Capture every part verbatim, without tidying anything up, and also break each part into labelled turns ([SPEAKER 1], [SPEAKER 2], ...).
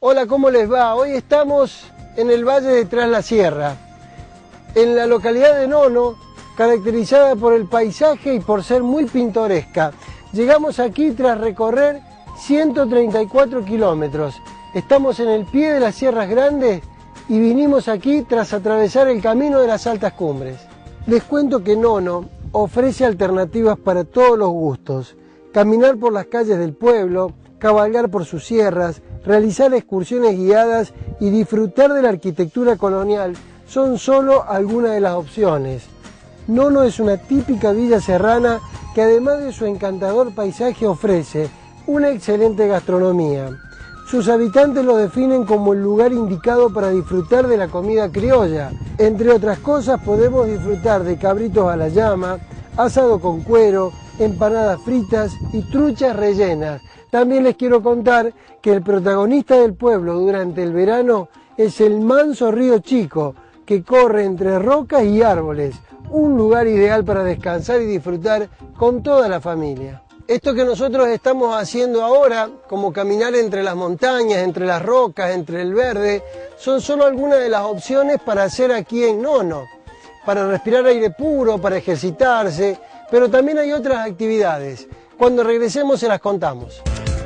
[SPEAKER 1] Hola, ¿cómo les va? Hoy estamos en el Valle de Tras la Sierra, en la localidad de Nono, caracterizada por el paisaje y por ser muy pintoresca. Llegamos aquí tras recorrer ciento treinta y cuatro kilómetros. Estamos en el pie de las Sierras Grandes y vinimos aquí tras atravesar el camino de las altas cumbres. Les cuento que Nono ofrece alternativas para todos los gustos. Caminar por las calles del pueblo, cabalgar por sus sierras, realizar excursiones guiadas y disfrutar de la arquitectura colonial son solo algunas de las opciones. Nono es una típica villa serrana que además de su encantador paisaje ofrece una excelente gastronomía. Sus habitantes lo definen como el lugar indicado para disfrutar de la comida criolla. Entre otras cosas podemos disfrutar de cabritos a la llama, asado con cuero, empanadas fritas y truchas rellenas. También les quiero contar que el protagonista del pueblo durante el verano es el manso río Chico, que corre entre rocas y árboles, un lugar ideal para descansar y disfrutar con toda la familia. Esto que nosotros estamos haciendo ahora, como caminar entre las montañas, entre las rocas, entre el verde, son solo algunas de las opciones para hacer aquí en Nono, para respirar aire puro, para ejercitarse, pero también hay otras actividades. Cuando regresemos se las contamos.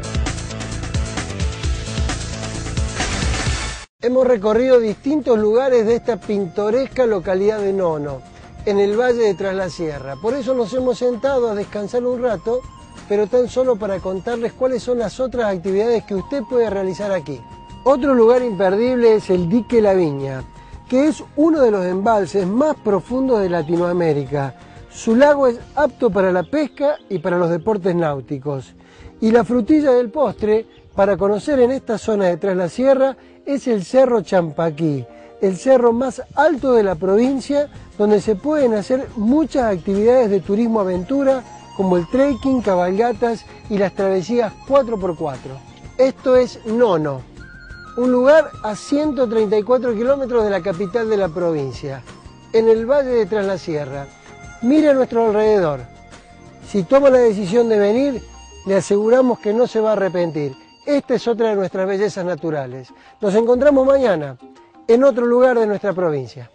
[SPEAKER 1] Hemos recorrido distintos lugares de esta pintoresca localidad de Nono, en el Valle de Tras la Sierra. Por eso nos hemos sentado a descansar un rato, pero tan solo para contarles cuáles son las otras actividades que usted puede realizar aquí. Otro lugar imperdible es el Dique La Viña, que es uno de los embalses más profundos de Latinoamérica. Su lago es apto para la pesca y para los deportes náuticos. Y la frutilla del postre, para conocer en esta zona de Tras la Sierra, es el Cerro Champaquí, el cerro más alto de la provincia, donde se pueden hacer muchas actividades de turismo aventura, como el trekking, cabalgatas y las travesías cuatro por cuatro. Esto es Nono, un lugar a ciento treinta y cuatro kilómetros de la capital de la provincia, en el Valle de Tras la Sierra. Mire a nuestro alrededor. Si toma la decisión de venir, le aseguramos que no se va a arrepentir. Esta es otra de nuestras bellezas naturales. Nos encontramos mañana en otro lugar de nuestra provincia.